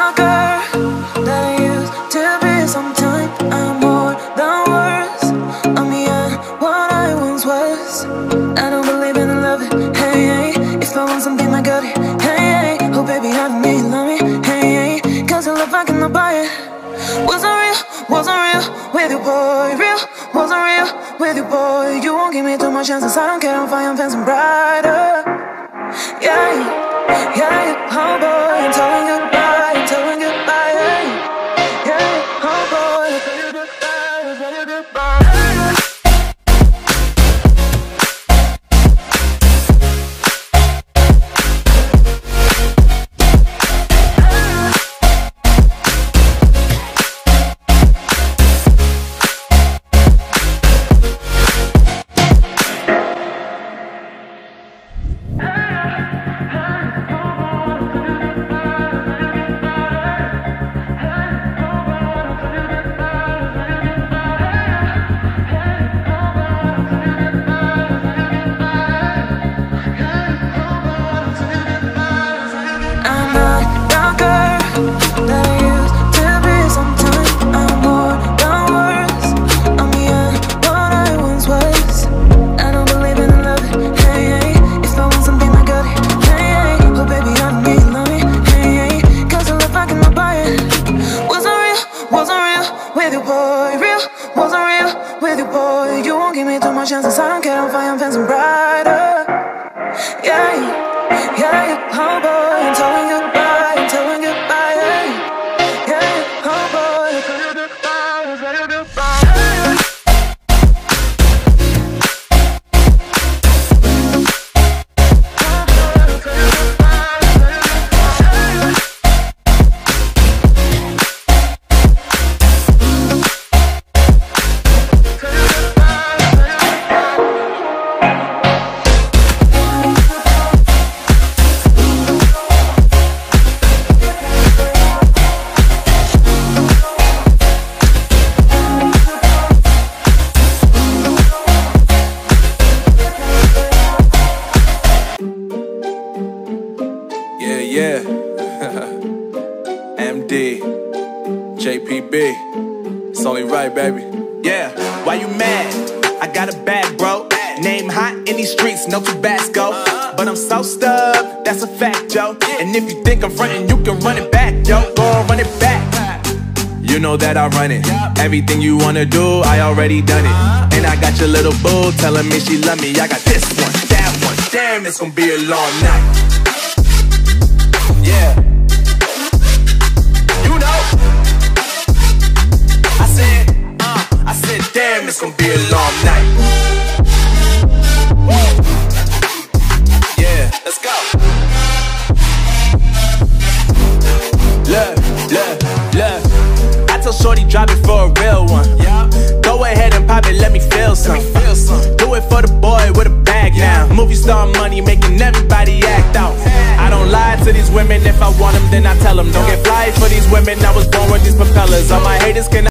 the girl that I used to be. Sometimes I'm more than words. I'm beyond what I once was. I don't believe in love, hey, hey. If I want something, I got it, hey, hey. Oh baby, I don't need love me, hey, hey. Cause I love I cannot buy it. Wasn't real with you, boy. Real, wasn't real with you, boy. You won't give me too much chances. I don't care, I'm fine, I'm fancy brighter. Yeah, yeah, oh boy, I'm telling goodbye, I'm telling goodbye, yeah, yeah, oh boy, I'm telling goodbye, I'm telling goodbye. Chances, I don't care, I'm fine, I'm fancy brighter. Yeah, yeah, oh boy, I'm telling goodbye, I'm telling goodbye, yeah, yeah, oh boy, I'm telling goodbye, I'm telling goodbye. Yeah, MD, JPB, it's only right, baby. Yeah, why you mad? I got a bag, bro. Name hot in these streets, no Tabasco. But I'm so stubbed, that's a fact, yo. And if you think I'm frontin', you can run it back, yo. Go on, run it back. You know that I run it. Everything you wanna do, I already done it. And I got your little boo telling me she love me. I got this one, that one. Damn, it's gonna be a long night. Yeah, you know. I said, damn, it's gonna be a long night. Yeah, let's go. Look. I tell shorty drop it for a real one. Yeah. Go ahead and pop it, let me feel some. Do it for the boy with a bag now. Movie star money making everybody act out. I don't lie to these women, if I want them then I tell them. Don't get fly for these women, I was born with these propellers. All my haters can